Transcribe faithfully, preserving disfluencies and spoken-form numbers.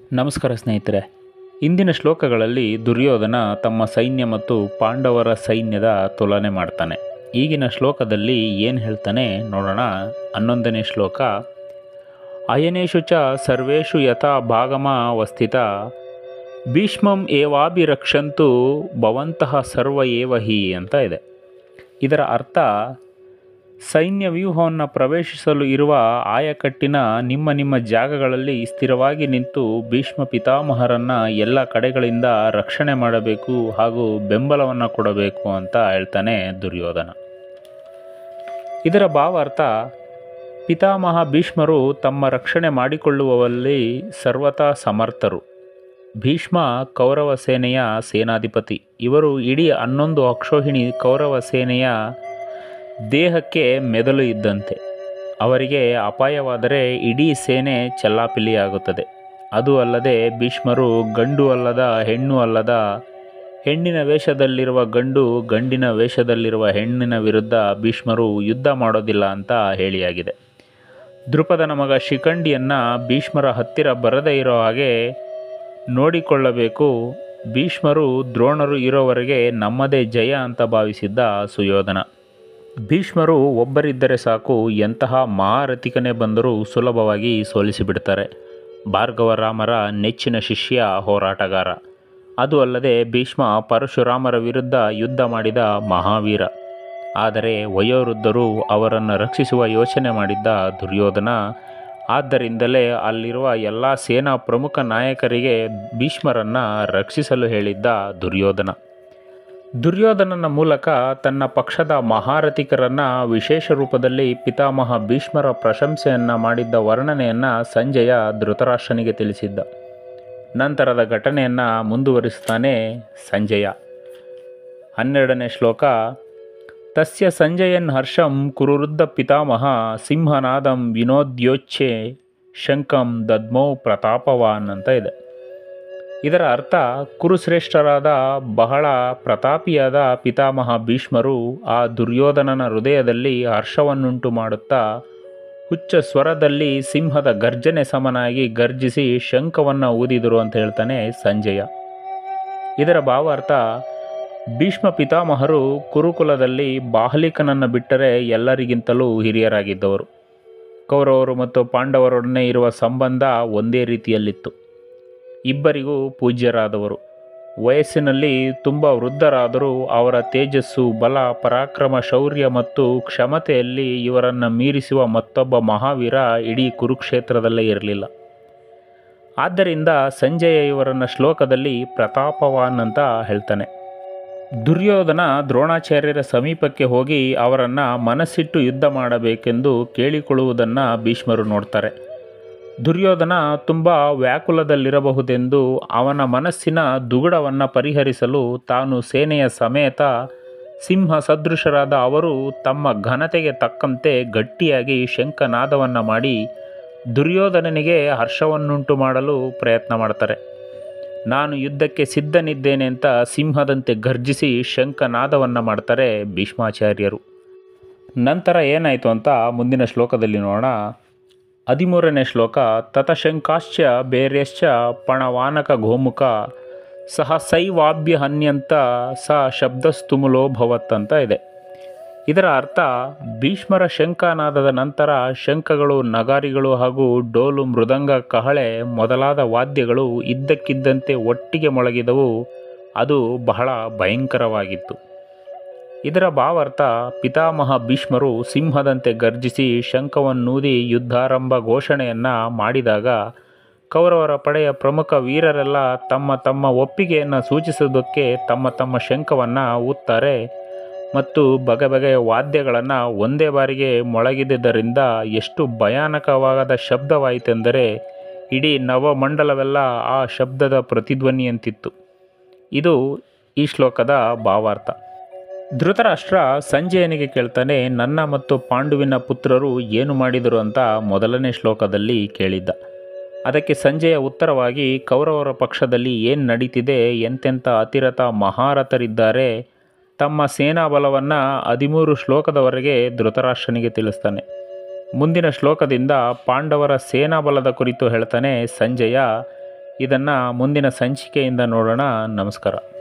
ನಮಸ್ಕಾರ ಸ್ನೇಹಿತರೆ. ಇಂದಿನ ಶ್ಲೋಕಗಳಲ್ಲಿ ದುರ್ಯೋಧನ ತಮ್ಮ ಸೈನ್ಯ ಮತ್ತು ಪಾಂಡವರ ಸೈನ್ಯದ ತುಲನೆ ಮಾಡ್ತಾನೆ. ಈಗಿನ ಶ್ಲೋಕದಲ್ಲಿ ಏನು ಹೇಳ್ತಾನೆ ನೋಡೋಣ. ಹನ್ನೊಂದನೇ ಶ್ಲೋಕ. ಅಯನೇಷು ಚ ಸರ್ವೇಷು ಯಥಾ ಭಾಗಮಾವಸ್ಥಿತ ಭೀಷ್ಮಂ ಏವಾಭಿರಕ್ಷಂತು ಭವಂತಹ ಸರ್ವ ಏವ ಹಿ ಅಂತ ಇದೆ. ಇದರ ಅರ್ಥ, ಸೈನ್ಯ ವ್ಯೂಹವನ್ನು ಪ್ರವೇಶಿಸಲು ಇರುವ ಆಯಕಟ್ಟಿನ ನಿಮ್ಮ ನಿಮ್ಮ ಜಾಗಗಳಲ್ಲಿ ಸ್ಥಿರವಾಗಿ ನಿಂತು ಭೀಷ್ಮ ಪಿತಾಮಹರನ್ನು ಎಲ್ಲ ಕಡೆಗಳಿಂದ ರಕ್ಷಣೆ ಮಾಡಬೇಕು ಹಾಗೂ ಬೆಂಬಲವನ್ನು ಕೊಡಬೇಕು ಅಂತ ಹೇಳ್ತಾನೆ ದುರ್ಯೋಧನ. ಇದರ ಭಾವಾರ್ಥ, ಪಿತಾಮಹ ಭೀಷ್ಮರು ತಮ್ಮ ರಕ್ಷಣೆ ಮಾಡಿಕೊಳ್ಳುವಲ್ಲಿ ಸರ್ವತಾ ಸಮರ್ಥರು. ಭೀಷ್ಮ ಕೌರವ ಸೇನೆಯ ಸೇನಾಧಿಪತಿ. ಇವರು ಇಡೀ ಹನ್ನೊಂದು ಅಕ್ಷೋಹಿಣಿ ಕೌರವ ಸೇನೆಯ ದೇಹಕ್ಕೆ ಮೆದುಳು ಇದ್ದಂತೆ. ಅವರಿಗೆ ಅಪಾಯವಾದರೆ ಇಡೀ ಸೇನೆ ಚೆಲ್ಲಾಪಿಲ್ಲಿಯಾಗುತ್ತದೆ. ಅದು ಅಲ್ಲದೆ ಭೀಷ್ಮರು ಗಂಡು ಅಲ್ಲದ ಹೆಣ್ಣು ಅಲ್ಲದ ಹೆಣ್ಣಿನ ವೇಷದಲ್ಲಿರುವ ಗಂಡು ಗಂಡಿನ ವೇಷದಲ್ಲಿರುವ ಹೆಣ್ಣಿನ ವಿರುದ್ಧ ಭೀಷ್ಮರು ಯುದ್ಧ ಮಾಡೋದಿಲ್ಲ ಅಂತ ಹೇಳಿಯಾಗಿದೆ. ದೃಪದನ ಮಗ ಶಿಖಂಡಿಯನ್ನು ಭೀಷ್ಮರ ಹತ್ತಿರ ಬರದೇ ಇರೋ ಹಾಗೆ ನೋಡಿಕೊಳ್ಳಬೇಕು. ಭೀಷ್ಮರು ದ್ರೋಣರು ಇರೋವರೆಗೆ ನಮ್ಮದೇ ಜಯ ಅಂತ ಭಾವಿಸಿದ್ದ ಸುಯೋಧನ. ಭೀಷ್ಮರು ಒಬ್ಬರಿದ್ದರೆ ಸಾಕು, ಎಂತಹ ಮಹಾರಥಿಕನೇ ಬಂದರೂ ಸುಲಭವಾಗಿ ಸೋಲಿಸಿಬಿಡ್ತಾರೆ. ಭಾರ್ಗವರಾಮರ ನೆಚ್ಚಿನ ಶಿಷ್ಯ ಹೋರಾಟಗಾರ. ಅದು ಅಲ್ಲದೆ ಭೀಷ್ಮ ಪರಶುರಾಮರ ವಿರುದ್ಧ ಯುದ್ಧ ಮಾಡಿದ ಮಹಾವೀರ. ಆದರೆ ವಯೋವೃದ್ಧರು ಅವರನ್ನು ರಕ್ಷಿಸುವ ಯೋಚನೆ ಮಾಡಿದ್ದ ದುರ್ಯೋಧನ. ಆದ್ದರಿಂದಲೇ ಅಲ್ಲಿರುವ ಎಲ್ಲ ಸೇನಾ ಪ್ರಮುಖ ನಾಯಕರಿಗೆ ಭೀಷ್ಮರನ್ನು ರಕ್ಷಿಸಲು ಹೇಳಿದ್ದ ದುರ್ಯೋಧನ. ದುರ್ಯೋಧನನ ಮೂಲಕ ತನ್ನ ಪಕ್ಷದ ಮಹಾರಥಿಕರನ್ನು ವಿಶೇಷ ರೂಪದಲ್ಲಿ ಪಿತಾಮಹ ಭೀಷ್ಮರ ಪ್ರಶಂಸೆಯನ್ನು ಮಾಡಿದ್ದ ವರ್ಣನೆಯನ್ನು ಸಂಜಯ ಧೃತರಾಷ್ಟ್ರನಿಗೆ ತಿಳಿಸಿದ್ದ. ನಂತರದ ಘಟನೆಯನ್ನು ಮುಂದುವರಿಸ್ತಾನೆ ಸಂಜಯ. ಹನ್ನೆರಡನೇ ಶ್ಲೋಕ. ತಸ್ಯ ಸಂಜಯನ್ ಹರ್ಷಂ ಕುರುವೃದ್ಧ ಪಿತಾಮಹ ಸಿಂಹನಾದಂ ವಿನೋದ್ಯೋಚ್ಛೆ ಶಂಕಂ ದದ್ಮೌ ಪ್ರತಾಪವಾನ್ ಅಂತ ಇದೆ. ಇದರ ಅರ್ಥ, ಕುರುಶ್ರೇಷ್ಠರಾದ ಬಹಳ ಪ್ರತಾಪಿಯಾದ ಪಿತಾಮಹ ಭೀಷ್ಮರು ಆ ದುರ್ಯೋಧನನ ಹೃದಯದಲ್ಲಿ ಹರ್ಷವನ್ನುಂಟು ಮಾಡುತ್ತಾ ಹುಚ್ಚ ಸ್ವರದಲ್ಲಿ ಸಿಂಹದ ಗರ್ಜನೆ ಸಮನಾಗಿ ಗರ್ಜಿಸಿ ಶಂಖವನ್ನು ಊದಿದರು ಅಂತ ಹೇಳ್ತಾನೆ ಸಂಜಯ. ಇದರ ಭಾವಾರ್ಥ, ಭೀಷ್ಮ ಪಿತಾಮಹರು ಕುರುಕುಲದಲ್ಲಿ ಬಾಹ್ಲಿಕನನ್ನು ಬಿಟ್ಟರೆ ಎಲ್ಲರಿಗಿಂತಲೂ ಹಿರಿಯರಾಗಿದ್ದವರು. ಕೌರವರು ಮತ್ತು ಪಾಂಡವರೊಡನೆ ಇರುವ ಸಂಬಂಧ ಒಂದೇ ರೀತಿಯಲ್ಲಿತ್ತು. ಇಬ್ಬರಿಗೂ ಪೂಜ್ಯರಾದವರು. ವಯಸ್ಸಿನಲ್ಲಿ ತುಂಬ ವೃದ್ಧರಾದರೂ ಅವರ ತೇಜಸ್ಸು, ಬಲ, ಪರಾಕ್ರಮ, ಶೌರ್ಯ ಮತ್ತು ಕ್ಷಮತೆಯಲ್ಲಿ ಇವರನ್ನು ಮೀರಿಸುವ ಮತ್ತೊಬ್ಬ ಮಹಾವೀರ ಇಡೀ ಕುರುಕ್ಷೇತ್ರದಲ್ಲೇ ಇರಲಿಲ್ಲ. ಆದ್ದರಿಂದ ಸಂಜಯ ಇವರನ್ನು ಶ್ಲೋಕದಲ್ಲಿ ಪ್ರತಾಪವಾನ್ ಅಂತ ಹೇಳ್ತಾನೆ. ದುರ್ಯೋಧನ ದ್ರೋಣಾಚಾರ್ಯರ ಸಮೀಪಕ್ಕೆ ಹೋಗಿ ಅವರನ್ನು ಮನಸ್ಸಿಟ್ಟು ಯುದ್ಧ ಮಾಡಬೇಕೆಂದು ಕೇಳಿಕೊಳ್ಳುವುದನ್ನು ಭೀಷ್ಮರು ನೋಡ್ತಾರೆ. ದುರ್ಯೋಧನ ತುಂಬ ವ್ಯಾಕುಲದಲ್ಲಿರಬಹುದೆಂದು ಅವನ ಮನಸ್ಸಿನ ದುಗುಡವನ್ನು ಪರಿಹರಿಸಲು ತಾನು ಸೇನೆಯ ಸಮೇತ ಸಿಂಹ ಸದೃಶರಾದ ಅವರು ತಮ್ಮ ಘನತೆಗೆ ತಕ್ಕಂತೆ ಗಟ್ಟಿಯಾಗಿ ಶಂಖನಾದವನ್ನು ಮಾಡಿ ದುರ್ಯೋಧನನಿಗೆ ಹರ್ಷವನ್ನುಂಟು ಮಾಡಲು ಪ್ರಯತ್ನ ಮಾಡ್ತಾರೆ. ನಾನು ಯುದ್ಧಕ್ಕೆ ಸಿದ್ಧನಿದ್ದೇನೆ ಅಂತ ಸಿಂಹದಂತೆ ಗರ್ಜಿಸಿ ಶಂಖನಾದವನ್ನು ಮಾಡ್ತಾರೆ ಭೀಷ್ಮಾಚಾರ್ಯರು. ನಂತರ ಏನಾಯಿತು ಅಂತ ಮುಂದಿನ ಶ್ಲೋಕದಲ್ಲಿ ನೋಡೋಣ. ಹದಿಮೂರನೇ ಶ್ಲೋಕ. ತತಶಂಕಾಶ್ಚ ಬೇರ್ಯಶ್ಚ ಪಣವಾನಕ ಗೋಮುಖ ಸಹ ಸೈವಾಭ್ಯ ಹನ್ಯಂತ ಸ ಶಬ್ದಸ್ತುಮುಲೋ ಭವತ್ ಅಂತ ಇದೆ. ಇದರ ಅರ್ಥ, ಭೀಷ್ಮರ ಶಂಖನಾದದ ನಂತರ ಶಂಖಗಳು, ನಗಾರಿಗಳು ಹಾಗೂ ಡೋಲು, ಮೃದಂಗ, ಕಹಳೆ ಮೊದಲಾದ ವಾದ್ಯಗಳು ಇದ್ದಕ್ಕಿದ್ದಂತೆ ಒಟ್ಟಿಗೆ ಮೊಳಗಿದವು. ಅದು ಬಹಳ ಭಯಂಕರವಾಗಿತ್ತು. ಇದರ ಭಾವಾರ್ಥ, ಪಿತಾಮಹ ಭೀಷ್ಮರು ಸಿಂಹದಂತೆ ಗರ್ಜಿಸಿ ಶಂಖವನ್ನೂದಿ ಯುದ್ಧಾರಂಭ ಘೋಷಣೆಯನ್ನು ಮಾಡಿದಾಗ ಕೌರವರ ಪಡೆಯ ಪ್ರಮುಖ ವೀರರೆಲ್ಲ ತಮ್ಮ ತಮ್ಮ ಒಪ್ಪಿಗೆಯನ್ನು ಸೂಚಿಸುವುದಕ್ಕೆ ತಮ್ಮ ತಮ್ಮ ಶಂಖವನ್ನು ಊದ್ತಾರೆ ಮತ್ತು ಬಗೆ ಬಗೆಯ ವಾದ್ಯಗಳನ್ನು ಒಂದೇ ಬಾರಿಗೆ ಮೊಳಗಿದ್ದರಿಂದ ಎಷ್ಟು ಭಯಾನಕವಾದ ಶಬ್ದವಾಯಿತೆಂದರೆ ಇಡೀ ನವಮಂಡಲವೆಲ್ಲ ಆ ಶಬ್ದದ ಪ್ರತಿಧ್ವನಿಯಂತಿತ್ತು. ಇದು ಈ ಶ್ಲೋಕದ ಭಾವಾರ್ಥ. ಧೃತರಾಷ್ಟ್ರ ಸಂಜಯನಿಗೆ ಕೇಳ್ತಾನೆ, ನನ್ನ ಮತ್ತು ಪಾಂಡುವಿನ ಪುತ್ರರು ಏನು ಮಾಡಿದರು ಅಂತ ಮೊದಲನೇ ಶ್ಲೋಕದಲ್ಲಿ ಕೇಳಿದ್ದ. ಅದಕ್ಕೆ ಸಂಜಯ ಉತ್ತರವಾಗಿ, ಕೌರವರ ಪಕ್ಷದಲ್ಲಿ ಏನು ನಡೀತಿದೆ, ಎಂತೆಂಥ ಅತಿರಥ ಮಹಾರಥರಿದ್ದಾರೆ, ತಮ್ಮ ಸೇನಾಬಲವನ್ನು ಹದಿಮೂರು ಶ್ಲೋಕದವರೆಗೆ ಧೃತರಾಷ್ಟ್ರನಿಗೆ ತಿಳಿಸ್ತಾನೆ. ಮುಂದಿನ ಶ್ಲೋಕದಿಂದ ಪಾಂಡವರ ಸೇನಾಬಲದ ಕುರಿತು ಹೇಳ್ತಾನೆ ಸಂಜಯ. ಇದನ್ನು ಮುಂದಿನ ಸಂಚಿಕೆಯಿಂದ ನೋಡೋಣ. ನಮಸ್ಕಾರ.